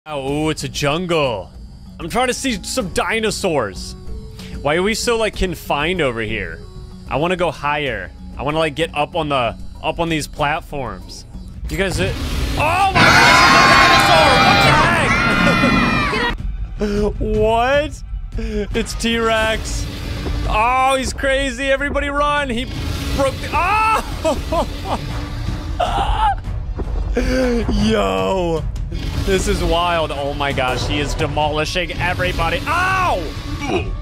Oh, it's a jungle. I'm trying to see some dinosaurs. Why are we so like confined over here? I want to go higher. I want to like get up on these platforms. You guys, oh my gosh, it's a dinosaur! What the heck? What? It's T-Rex. Oh, he's crazy! Everybody run! He broke the. Oh! Yo! This is wild. Oh my gosh, he is demolishing everybody. Ow!